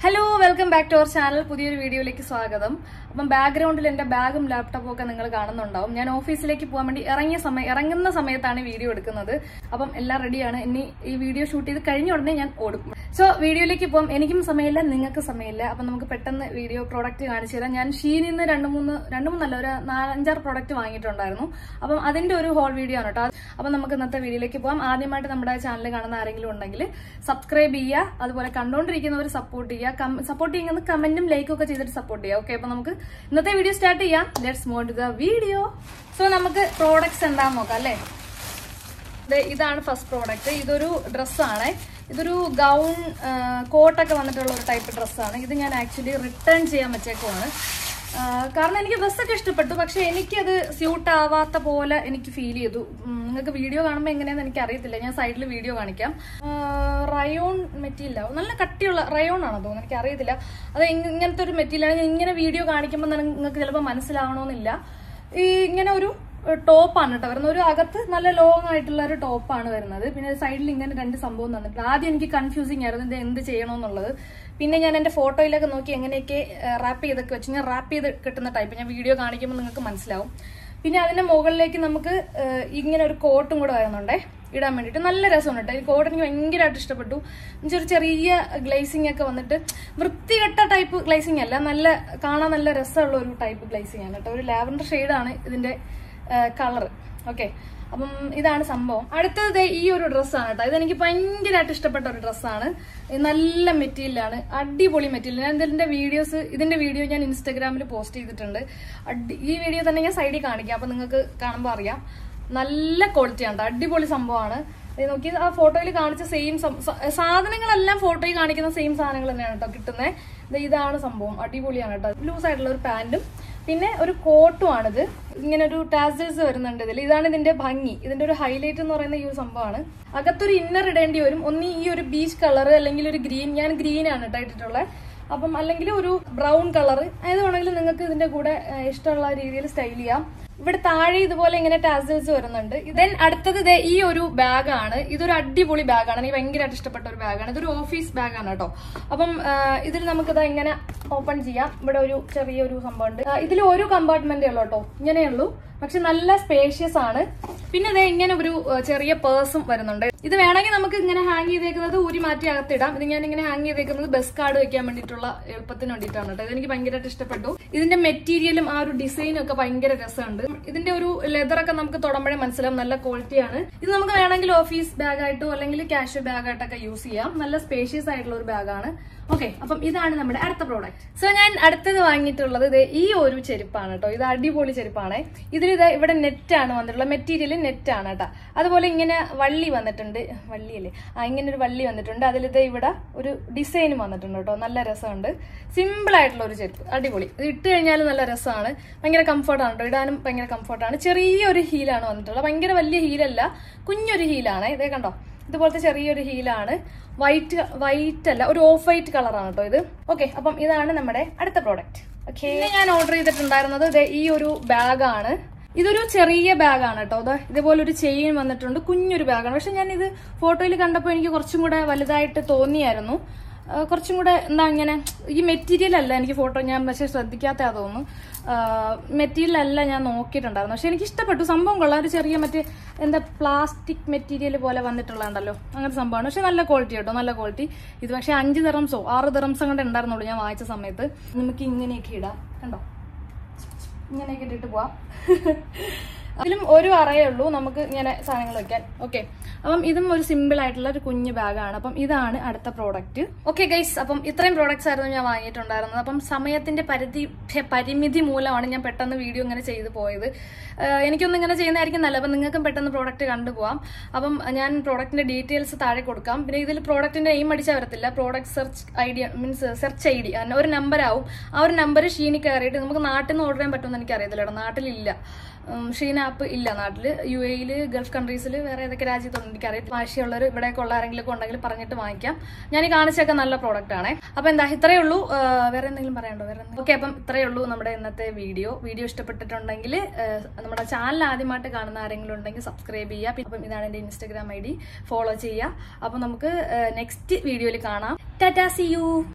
Hello welcome back to our channel. പുതിയൊരു വീഡിയോയിലേക്ക് സ്വാഗതം. അപ്പം ബാക്ക്ഗ്രൗണ്ടിൽ എന്റെ ബാഗും ലാപ്ടോപ്പും ഒക്കെ നിങ്ങൾ കാണുന്നുണ്ടാവും. ഞാൻ ഓഫീസിലേക്ക് പോകാൻ വേണ്ടി ഇറങ്ങുന്ന സമയത്താണ് വീഡിയോ എടുക്കുന്നത്. അപ്പം എല്ലാം റെഡിയാണ്. ഇനി ഈ വീഡിയോ ഷൂട്ട് ചെയ്ത് കഴിഞ്ഞ ഉടനെ ഞാൻ ഓടും. സോ വീഡിയോയിലേക്ക് പോകാം. എനിക്കും സമയമില്ല, നിങ്ങൾക്ക് സമയമില്ല. അപ്പം നമുക്ക് പെട്ടെന്ന് വീഡിയോ പ്രോഡക്റ്റ് കാണിച്ചു തരാം. ഞാൻ ഷീനിൽ നിന്ന് രണ്ട് മൂന്നല്ല ഒരു 4-5 പ്രോഡക്റ്റ് വാങ്ങിയിട്ടുണ്ടായിരുന്നു. അപ്പം അതിന്റെ ഒരു ഹോൾ വീഡിയോ ആണ് കേട്ടോ. അപ്പം നമുക്ക് ഇന്നത്തെ വീഡിയോയിലേക്ക് പോകാം. ആദ്യമായിട്ട് നമ്മുടെ ചാനൽ കാണുന്ന ആരെങ്കിലും ഉണ്ടെങ്കിൽ സബ്സ്ക്രൈബ് ചെയ്യുക, അതുപോലെ കണ്ടുകൊണ്ടിരിക്കുന്നവർ സപ്പോർട്ട് ചെയ്യുക. സപ്പോർട്ട് ചെയ്യുന്നത് കമന്റും ലൈക്കും ഒക്കെ ചെയ്തിട്ട് സപ്പോർട്ട് ചെയ്യുക. ഓക്കെ, അപ്പൊ നമുക്ക് ഇന്നത്തെ വീഡിയോ സ്റ്റാർട്ട് ചെയ്യാം. Let's move to the video. So നമുക്ക് പ്രോഡക്ട്സ് എന്താണെന്ന് നോക്കാം അല്ലേ. ഇതാണ് ഫസ്റ്റ് പ്രോഡക്റ്റ്. ഇതൊരു ഡ്രസ്സാണ്. ഇതൊരു ഗൗൺ കോട്ടൊക്കെ വന്നിട്ടുള്ള ഒരു ടൈപ്പ് ഡ്രസ്സാണ്. ഇത് ഞാൻ ആക്ച്വലി റിട്ടേൺ ചെയ്യാൻ വെച്ചേക്കുവാണ്. കാരണം എനിക്ക് ഡ്രസ്സൊക്കെ ഇഷ്ടപ്പെട്ടു, പക്ഷെ എനിക്കത് സ്യൂട്ട് ആവാത്ത പോലെ എനിക്ക് ഫീൽ ചെയ്തു. നിങ്ങൾക്ക് വീഡിയോ കാണുമ്പോൾ എങ്ങനെയാണെന്ന് എനിക്ക് അറിയത്തില്ല. ഞാൻ സൈഡിൽ വീഡിയോ കാണിക്കാം. റയോൺ മെറ്റീരിയൽ, നല്ല കട്ടിയുള്ള റയോൺ ആണോ തോന്നുന്നു, എനിക്ക് അറിയത്തില്ല. അത് ഇങ്ങനത്തെ ഒരു മെറ്റീരിയലാണ്. ഞാൻ ഇങ്ങനെ വീഡിയോ കാണിക്കുമ്പോൾ നിങ്ങൾക്ക് ചിലപ്പോൾ മനസ്സിലാവണമെന്നില്ല. ഇങ്ങനെ ഒരു ടോപ്പാണ് കേട്ടോ വരുന്നത്. ഒരു അകത്ത് നല്ല ലോങ് ആയിട്ടുള്ള ഒരു ടോപ്പാണ് വരുന്നത്. പിന്നെ സൈഡിൽ ഇങ്ങനെ രണ്ട് സംഭവം തന്നിട്ടുണ്ട്. ആദ്യം എനിക്ക് കൺഫ്യൂസിങ് ആയിരുന്നു ഇത് എന്ത് ചെയ്യണമെന്നുള്ളത്. പിന്നെ ഞാൻ എന്റെ ഫോട്ടോയിലൊക്കെ നോക്കി എങ്ങനെയൊക്കെ റാപ്പ് ചെയ്തൊക്കെ വെച്ച് ഞാൻ റാപ്പ് ചെയ്ത് കിട്ടുന്ന ടൈപ്പ് ഞാൻ വീഡിയോ കാണിക്കുമ്പോൾ നിങ്ങൾക്ക് മനസ്സിലാവും. പിന്നെ അതിന്റെ മുകളിലേക്ക് നമുക്ക് ഇങ്ങനെ ഒരു കോട്ടും കൂടെ വരുന്നുണ്ടേ ഇടാൻ വേണ്ടിയിട്ട്. നല്ല രസമാണ് കേട്ടോ. ഈ കോട്ട് എനിക്ക് ഭയങ്കരമായിട്ട് ഇഷ്ടപ്പെട്ടു. ഒരു ചെറിയ ഗ്ലേസിംഗ് ഒക്കെ വന്നിട്ട് വൃത്തികെട്ട ടൈപ്പ് ഗ്ലേസിംഗ് അല്ല, നല്ല കാണാൻ നല്ല രസമുള്ള ഒരു ടൈപ്പ് ഗ്ലേസിംഗ് ആണ് കേട്ടോ. ഒരു ലാവൻഡർ ഷെയ്ഡാണ് ഇതിന്റെ കളർ. ഓക്കെ, അപ്പം ഇതാണ് സംഭവം. അടുത്തത് ഈ ഒരു ഡ്രസ്സാണ് കേട്ടോ. ഇതെനിക്ക് ഭയങ്കരമായിട്ട് ഇഷ്ടപ്പെട്ട ഒരു ഡ്രസ്സാണ്. നല്ല മെറ്റീരിയലാണ്, അടിപൊളി മെറ്റീരിയൽ. ഞാൻ ഇതിന്റെ വീഡിയോ ഞാൻ ഇൻസ്റ്റാഗ്രാമിൽ പോസ്റ്റ് ചെയ്തിട്ടുണ്ട്. ഈ വീഡിയോ തന്നെ ഞാൻ സൈഡിൽ കാണിക്കാം, അപ്പൊ നിങ്ങൾക്ക് കാണുമ്പോൾ അറിയാം. നല്ല ക്വാളിറ്റിയാണ് കേട്ടോ, അടിപൊളി സംഭവമാണ്. നോക്കി ആ ഫോട്ടോയിൽ കാണിച്ച സെയിം സാധനങ്ങളെല്ലാം ഫോട്ടോയിൽ കാണിക്കുന്ന സെയിം സാധനങ്ങൾ തന്നെയാണ് കേട്ടോ കിട്ടുന്നത്. ഇതാണ് സംഭവം, അടിപൊളിയാണ് കേട്ടോ. ലൂസ് ആയിട്ടുള്ള ഒരു പാന്റും പിന്നെ ഒരു കോട്ടും ആണിത്. ഇങ്ങനെ ഒരു ടാസൽസ് വരുന്നുണ്ട് ഇതിൽ. ഇതാണ് ഇതിന്റെ ഭംഗി. ഇതിന്റെ ഒരു ഹൈലൈറ്റ് എന്ന് പറയുന്ന ഈ ഒരു സംഭവമാണ്. അകത്തൊരു ഇന്നർ ഇടേണ്ടി വരും. ഒന്ന് ഈ ഒരു ബീച്ച് കളർ അല്ലെങ്കിൽ ഒരു ഗ്രീൻ. ഞാൻ ഗ്രീൻ ആണ് കേട്ടോ ഇട്ടിട്ടുള്ളത്. അപ്പം അല്ലെങ്കിൽ ഒരു ബ്രൗൺ കളർ ഏത് വേണമെങ്കിലും നിങ്ങൾക്ക് ഇതിന്റെ കൂടെ ഇഷ്ടമുള്ള രീതിയിൽ സ്റ്റൈൽ ചെയ്യാം. ഇവിടെ താഴെ ഇതുപോലെ ഇങ്ങനെ ടാസൽസ് വരുന്നുണ്ട്. ദെൻ അടുത്തത് ഈ ഒരു ബാഗാണ്. ഇതൊരു അടിപൊളി ബാഗാണ്. എനിക്ക് ഭയങ്കരമായിട്ട് ഇഷ്ടപ്പെട്ട ഒരു ബാഗാണ്. ഇതൊരു ഓഫീസ് ബാഗാണ് കേട്ടോ. അപ്പം ഇതിൽ നമുക്കിത് ഇങ്ങനെ ഓപ്പൺ ചെയ്യാം. ഇവിടെ ഒരു ചെറിയൊരു സംഭവം ഉണ്ട്. ഇതിൽ ഒരു കമ്പാർട്ട്മെന്റേ ഉള്ളൂ കേട്ടോ, ഇങ്ങനെയുള്ളൂ. പക്ഷെ നല്ല സ്പേഷ്യസ് ആണ്. പിന്നെ ഇങ്ങനെ ഒരു ചെറിയ പേഴ്സും വരുന്നുണ്ട്. ഇത് വേണമെങ്കിൽ നമുക്ക് ഇങ്ങനെ ഹാങ് ചെയ്തേക്കുന്നത് ഊരി മാറ്റി അകത്തിടാം. ഇത് ഞാൻ ഇങ്ങനെ ഹാങ് ചെയ്തേക്കുന്നത് ബസ് കാർഡ് വെക്കാൻ വേണ്ടിയിട്ടുള്ള എളുപ്പത്തിന് വേണ്ടിയിട്ടാണ് കേട്ടോ. ഇതെനിക്ക് ഭയങ്കരമായിട്ട് ഇഷ്ടപ്പെട്ടു. ഇതിന്റെ മെറ്റീരിയലും ആ ഒരു ഡിസൈനും ഒക്കെ ഭയങ്കര രസമുണ്ട്. ഇതിന്റെ ഒരു ലെതറൊക്കെ നമുക്ക് തൊടുമ്പോഴേ മനസ്സിലാവും നല്ല ക്വാളിറ്റിയാണ്. ഇത് നമുക്ക് വേണമെങ്കിൽ ഓഫീസ് ബാഗായിട്ടോ അല്ലെങ്കിൽ കാഷ്വൽ ബാഗായിട്ടൊക്കെ യൂസ് ചെയ്യാം. നല്ല സ്പേഷ്യസ് ആയിട്ടുള്ള ഒരു ബാഗാണ്. ഓക്കെ, അപ്പം ഇതാണ് നമ്മുടെ അടുത്ത പ്രോഡക്റ്റ്. സോ ഞാൻ അടുത്തത് വാങ്ങിയിട്ടുള്ളത് ഈ ഒരു ചെരുപ്പാണ് കേട്ടോ. ഇത് അടിപൊളി ചെരുപ്പാണ്. ഇവിടെ നെറ്റാണ് വന്നിട്ടുള്ളത്. മെറ്റീരിയൽ നെറ്റാണ് കേട്ടോ. അതുപോലെ ഇങ്ങനെ വള്ളി വന്നിട്ടുണ്ട്. വള്ളിയല്ലേ, ഇങ്ങനെ ഒരു വള്ളി വന്നിട്ടുണ്ട്. ഇവിടെ ഒരു ഡിസൈനും വന്നിട്ടുണ്ട് കേട്ടോ. നല്ല രസമുണ്ട്. സിമ്പിൾ ആയിട്ടുള്ള ഒരു ചെരുപ്പ്, അടിപൊളി. ഇത് ഇട്ട് കഴിഞ്ഞാൽ നല്ല രസമാണ്. ഭയങ്കര കംഫർട്ടാണ് കേട്ടോ. ഇടാനും ഭയങ്കര കംഫർട്ടാണ്. ചെറിയൊരു ഹീലാണ് വന്നിട്ടുള്ളത്. ഭയങ്കര വലിയ ഹീലല്ല, കുഞ്ഞൊരു ഹീലാണ്. ഇതേ കണ്ടോ, ഇതുപോലത്തെ ചെറിയൊരു ഹീലാണ്. വൈറ്റ് അല്ല, ഒരു ഓഫ് വൈറ്റ് കളറാണ് കേട്ടോ ഇത്. ഓക്കെ, അപ്പം ഇതാണ് നമ്മുടെ അടുത്ത പ്രോഡക്റ്റ്. ഓക്കെ, ഞാൻ ഓർഡർ ചെയ്തിട്ടുണ്ടായിരുന്നത് ഈ ഒരു ബാഗാണ്. ഇതൊരു ചെറിയ ബാഗാണ് കേട്ടോ. ഇതേപോലെ ഒരു ചെയിൻ വന്നിട്ടുണ്ട്. കുഞ്ഞൊരു ബാഗാണ്. പക്ഷെ ഞാൻ ഇത് ഫോട്ടോയിൽ കണ്ടപ്പോൾ എനിക്ക് കുറച്ചും കൂടെ വലുതായിട്ട് തോന്നിയായിരുന്നു. കുറച്ചും കൂടെ ഇങ്ങനെ ഈ മെറ്റീരിയൽ അല്ല എനിക്ക് ഫോട്ടോ, ഞാൻ പക്ഷെ ശ്രദ്ധിക്കാത്ത തോന്നുന്നു. മെറ്റീരിയൽ അല്ല ഞാൻ നോക്കിയിട്ടുണ്ടായിരുന്നു. പക്ഷെ എനിക്ക് ഇഷ്ടപ്പെട്ടു. സംഭവം കൊള്ളാം. ഒരു ചെറിയ പ്ലാസ്റ്റിക് മെറ്റീരിയൽ പോലെ വന്നിട്ടുള്ളതുണ്ടല്ലോ, അങ്ങനത്തെ സംഭവമാണ്. പക്ഷെ നല്ല ക്വാളിറ്റി കേട്ടോ, നല്ല ക്വാളിറ്റി. ഇത് പക്ഷെ 5 ദിറംസോ 6 ദിറംസോ കൊണ്ട് ഉണ്ടായിരുന്നുള്ളൂ ഞാൻ വാങ്ങിച്ച സമയത്ത്. നമുക്ക് ഇങ്ങനെയൊക്കെ ഇടാം, കണ്ടോ, ഇങ്ങനെയൊക്കെ ഇട്ടിട്ട് പോവാം. ഇതിലും ഒരു അറയേ ഉള്ളൂ നമുക്ക് ഇങ്ങനെ സാധനങ്ങൾ വെക്കാൻ. ഓക്കെ, അപ്പം ഇതും ഒരു സിമ്പിൾ ആയിട്ടുള്ള ഒരു കുഞ്ഞു ബാഗാണ്. അപ്പം ഇതാണ് അടുത്ത പ്രോഡക്റ്റ്. ഓക്കെ ഗൈസ്, അപ്പം ഇത്രയും പ്രോഡക്ട്സ് ആയിരുന്നു ഞാൻ വാങ്ങിയിട്ടുണ്ടായിരുന്നത്. അപ്പം സമയത്തിന്റെ പരിമിതി മൂലമാണ് ഞാൻ പെട്ടെന്ന് വീഡിയോ ഇങ്ങനെ ചെയ്തു പോയത്. എനിക്കൊന്നും ഇങ്ങനെ ചെയ്യുന്നതായിരിക്കും നല്ല. അപ്പം നിങ്ങൾക്കും പെട്ടെന്ന് പ്രോഡക്റ്റ് കണ്ടുപോകാം. അപ്പം ഞാൻ പ്രോഡക്റ്റിന്റെ ഡീറ്റെയിൽസ് താഴെ കൊടുക്കാം. പിന്നെ ഇതിൽ പ്രോഡക്റ്റിന്റെ നെയിം അടിച്ചാൽ വരത്തില്ല. പ്രോഡക്റ്റ് സെർച്ച് ഐ ഡി ഒരു നമ്പർ ആവും. ആ ഒരു നമ്പർ ഷീനി കയറിയിട്ട് നമുക്ക് നാട്ടിൽ നിന്ന് ഓർഡർ ചെയ്യാൻ പറ്റുമെന്ന് എനിക്ക് അറിയത്തില്ല. നാട്ടിലില്ല, ഷീൻ ആപ്പ് ഇല്ല നാട്ടില്. UAE ഗൾഫ് കൺട്രീസിൽ വേറെ ഏതൊക്കെ രാജ്യത്തുണ്ട് എനിക്കറിയാം. വാശിയുള്ളവർ ഇവിടെയൊക്കെ ഉള്ള ആരെങ്കിലും ഉണ്ടെങ്കിൽ പറഞ്ഞിട്ട് വാങ്ങിക്കാം. ഞാൻ ഈ കാണിച്ചൊക്കെ നല്ല പ്രോഡക്റ്റ് ആണ്. അപ്പൊ എന്താ ഇത്രയേ ഉള്ളൂ. വേറെ എന്തെങ്കിലും പറയാനുണ്ടോ? ഓക്കെ, അപ്പം ഇത്രയേ ഉള്ളൂ നമ്മുടെ ഇന്നത്തെ വീഡിയോ. ഇഷ്ടപ്പെട്ടിട്ടുണ്ടെങ്കിൽ നമ്മുടെ ചാനൽ ആദ്യമായിട്ട് കാണുന്ന ആരെങ്കിലും ഉണ്ടെങ്കിൽ സബ്സ്ക്രൈബ് ചെയ്യുക. അപ്പം ഇതാണ് എന്റെ ഇൻസ്റ്റാഗ്രാം ID, ഫോളോ ചെയ്യുക. അപ്പം നമുക്ക് നെക്സ്റ്റ് വീഡിയോയിൽ കാണാം. Tata, see U.